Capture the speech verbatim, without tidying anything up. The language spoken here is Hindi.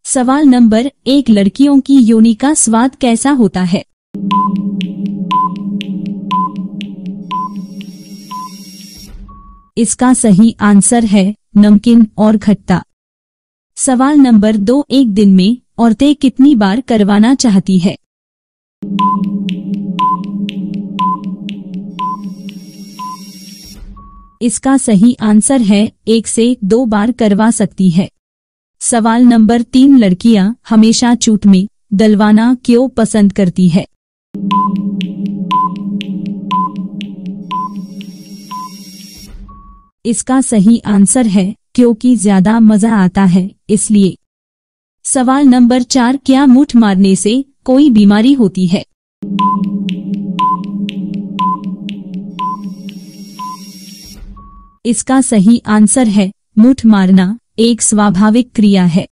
सवाल नंबर एक, लड़कियों की योनि का स्वाद कैसा होता है? इसका सही आंसर है नमकीन और खट्टा। सवाल नंबर दो, एक दिन में औरतें कितनी बार करवाना चाहती है? इसका सही आंसर है एक से दो बार करवा सकती है। सवाल नंबर तीन, लड़कियां हमेशा चूट में डलवाना क्यों पसंद करती है? इसका सही आंसर है क्योंकि ज्यादा मजा आता है इसलिए। सवाल नंबर चार, क्या मुठ मारने से कोई बीमारी होती है? इसका सही आंसर है मुठ मारना एक स्वाभाविक क्रिया है।